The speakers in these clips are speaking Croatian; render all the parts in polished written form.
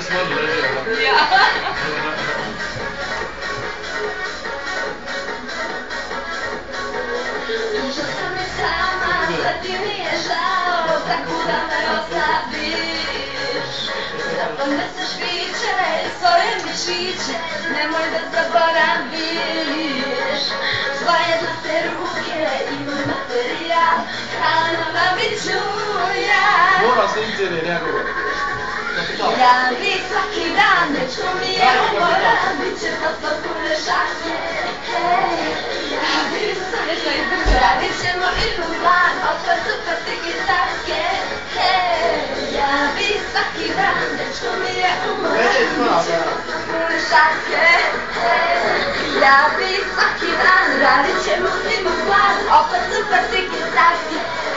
Ja. Że sam sama, że ty mi je žao, tako da me ostaviš. Da poneseš biće, svoje mišiće, nemoj da zaboraviš. Tvoje zlate ruke i moj materijal, hranova bit ću ja. Mora se izjede nekako. Ja bi svaki dan, dečko mi je umoran, bit će posla pune šake. Ja bi svaki dan, radit ćemo ilu plan, opet super tiki-take. Ja bi svaki dan, dečko mi je umoran, bit će posla pune šake. Ja bi svaki dan, radit ćemo ilu plan, opet super tiki-take.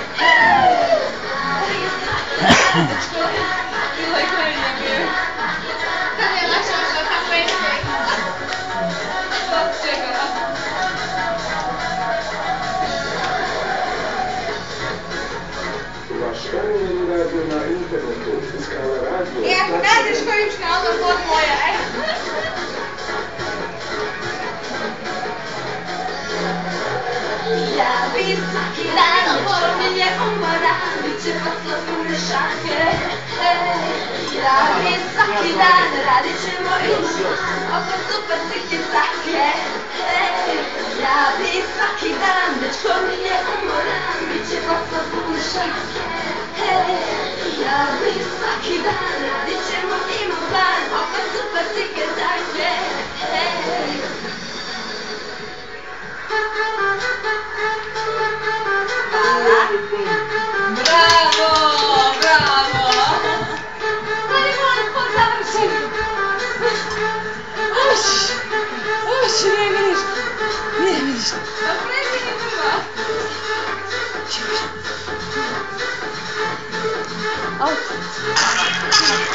Na internetu skala radio. I ako nađeš kojim kanalom, pod moja, Ja bi svaki dan, dečko mi je umoran, bit će posla pune šake. Ja bi svaki dan, radit ćemo ilu, oko super tiki-take. Ja bi svaki dan, dečko mi je umoran, bit će posla pune šake. Ja bi svaki dan, radit ćemo ilu plan, oko super tiki-take. Bravo, bravo. Ali moram završiti. Uši, nije mi ništa. Nije mi ništa. Pa prekini prva. Auto.